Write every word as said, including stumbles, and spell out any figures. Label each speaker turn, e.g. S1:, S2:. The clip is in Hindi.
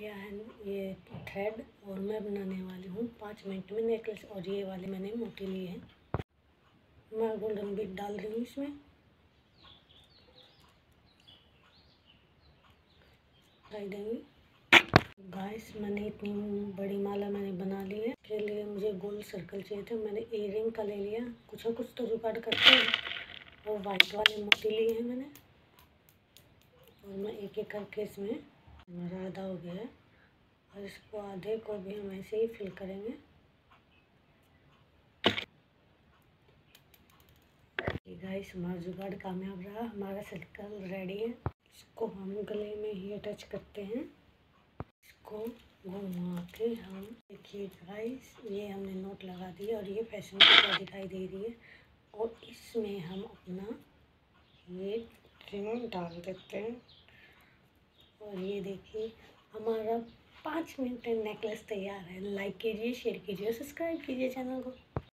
S1: लिया है ये थ्रेड और मैं बनाने वाली हूँ पाँच मिनट में नेकलेस। और ये वाले मैंने मोती लिए हैं। मैं गोल्डन बीड डाल रही हूँ इसमें। दिखाई देंगी गाइस, मैंने इतनी बड़ी माला मैंने बना ली है। इसके लिए मुझे गोल सर्कल चाहिए थे। मैंने इयररिंग का ले लिया, कुछ ना कुछ तो जुगाड़ करते हैं। और वाइट वाले मोती लिए हैं मैंने। और मैं एक एक करके इसमें, मेरा आधा हो गया है और इसको आधे को भी हम ऐसे ही फिल करेंगे। गाइस, हमारा जुगाड़ कामयाब रहा, हमारा सर्कल रेडी है। इसको हम गले में ही अटैच करते हैं। इसको घुमा के हम, देखिए गाइस, ये हमने नोट लगा दिया और ये फैशन की तरह दिखाई दे रही है। और इसमें हम अपना ये रिंग डाल देते हैं। और ये देखिए हमारा पाँच मिनट नेकलेस तैयार है। लाइक कीजिए, शेयर कीजिए, सब्सक्राइब कीजिए चैनल को।